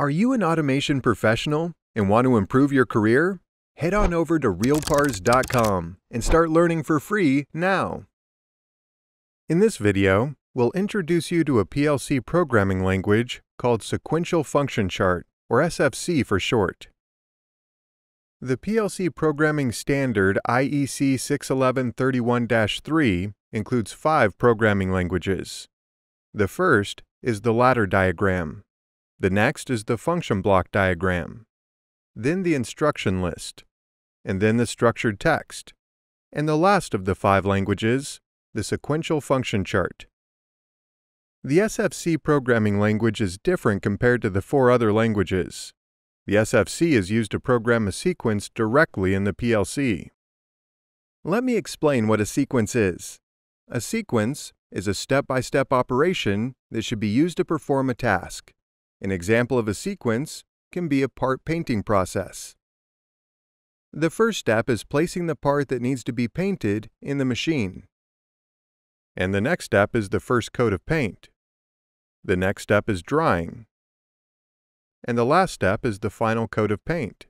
Are you an automation professional and want to improve your career? Head on over to realpars.com and start learning for free now. In this video, we'll introduce you to a PLC programming language called Sequential Function Chart, or SFC for short. The PLC programming standard IEC 61131-3 includes 5 programming languages. The first is the ladder diagram. The next is the function block diagram, then the instruction list, and then the structured text, and the last of the 5 languages, the sequential function chart. The SFC programming language is different compared to the 4 other languages. The SFC is used to program a sequence directly in the PLC. Let me explain what a sequence is. A sequence is a step-by-step operation that should be used to perform a task. An example of a sequence can be a part painting process. The first step is placing the part that needs to be painted in the machine. And the next step is the first coat of paint. The next step is drying. And the last step is the final coat of paint.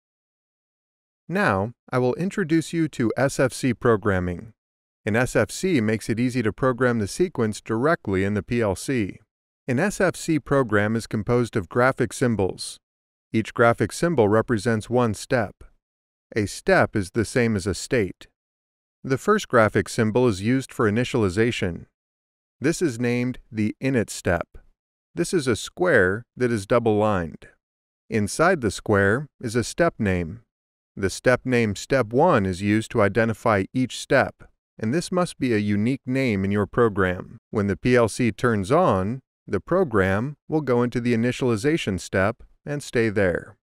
Now, I will introduce you to SFC programming. An SFC makes it easy to program the sequence directly in the PLC. An SFC program is composed of graphic symbols. Each graphic symbol represents one step. A step is the same as a state. The first graphic symbol is used for initialization. This is named the Init step. This is a square that is double-lined. Inside the square is a step name. The step name Step 1 is used to identify each step, and this must be a unique name in your program. When the PLC turns on, the program will go into the initialization step and stay there.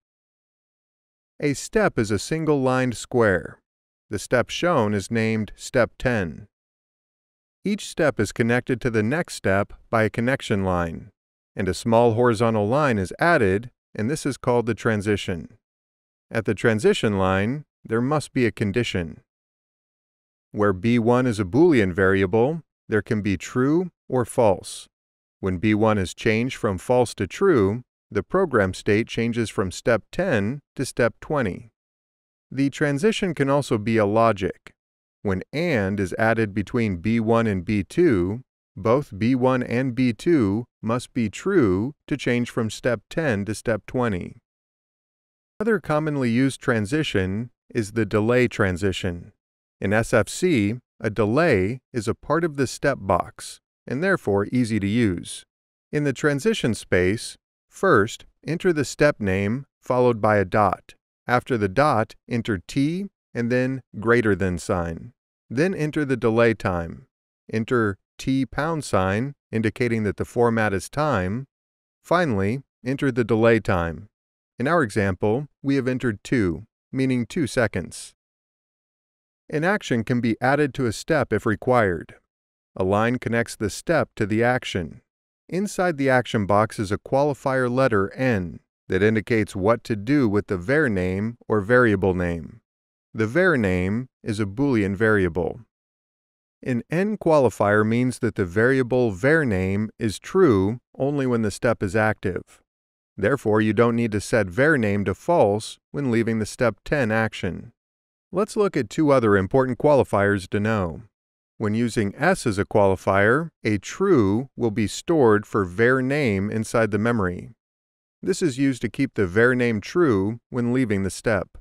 A step is a single-lined square. The step shown is named Step 10. Each step is connected to the next step by a connection line, and a small horizontal line is added, and this is called the transition. At the transition line, there must be a condition. Where B1 is a Boolean variable, there can be true or false. When B1 is changed from false to true, the program state changes from step 10 to step 20. The transition can also be a logic. When AND is added between B1 and B2, both B1 and B2 must be true to change from step 10 to step 20. Another commonly used transition is the delay transition. In SFC, a delay is a part of the step box, and therefore easy to use. In the transition space, first enter the step name followed by a dot. After the dot, enter T and then greater than sign. Then enter the delay time. Enter T # indicating that the format is time. Finally, enter the delay time. In our example, we have entered 2, meaning 2 seconds. An action can be added to a step if required. A line connects the step to the action. Inside the action box is a qualifier letter N that indicates what to do with the var name or variable name. The var name is a Boolean variable. An N qualifier means that the variable var name is true only when the step is active. Therefore, you don't need to set var name to false when leaving the step 10 action. Let's look at 2 other important qualifiers to know. When using S as a qualifier, a true will be stored for var name inside the memory. This is used to keep the var name true when leaving the step.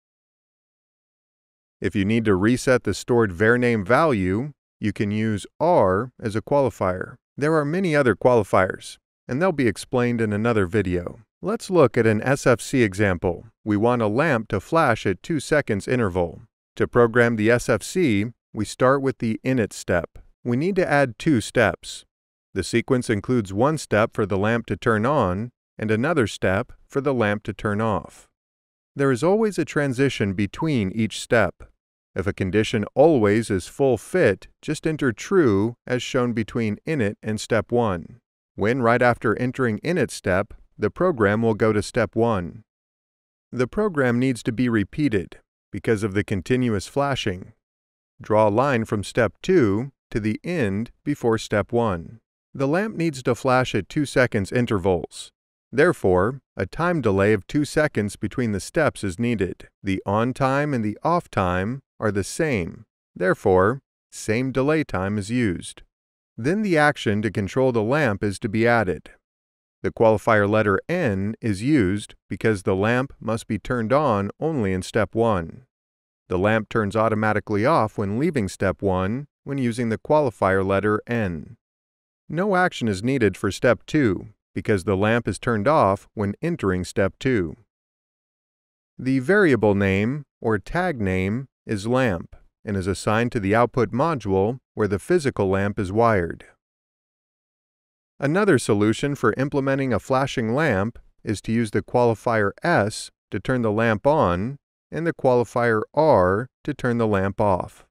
If you need to reset the stored var name value, you can use R as a qualifier. There are many other qualifiers, and they'll be explained in another video. Let's look at an SFC example. We want a lamp to flash at 2 seconds interval. To program the SFC, we start with the Init step. We need to add 2 steps. The sequence includes 1 step for the lamp to turn on and another step for the lamp to turn off. There is always a transition between each step. If a condition always is full fit, just enter true as shown between Init and step 1. When right after entering Init step, the program will go to step 1. The program needs to be repeated because of the continuous flashing. Draw a line from step 2 to the end before step 1. The lamp needs to flash at 2 seconds intervals. Therefore, a time delay of 2 seconds between the steps is needed. The on time and the off time are the same. Therefore, same delay time is used. Then the action to control the lamp is to be added. The qualifier letter N is used because the lamp must be turned on only in step 1. The lamp turns automatically off when leaving step 1 when using the qualifier letter N. No action is needed for step 2 because the lamp is turned off when entering step 2. The variable name, or tag name, is lamp and is assigned to the output module where the physical lamp is wired. Another solution for implementing a flashing lamp is to use the qualifier S to turn the lamp on and the qualifier R to turn the lamp off.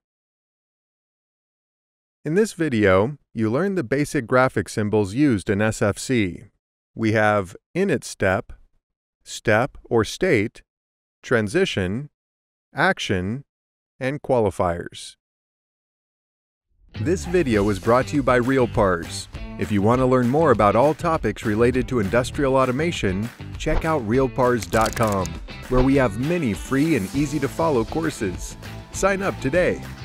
In this video, you learned the basic graphic symbols used in SFC. We have init step, step or state, transition, action, and qualifiers. This video was brought to you by RealPars. If you want to learn more about all topics related to industrial automation, check out realpars.com, where we have many free and easy-to-follow courses. Sign up today.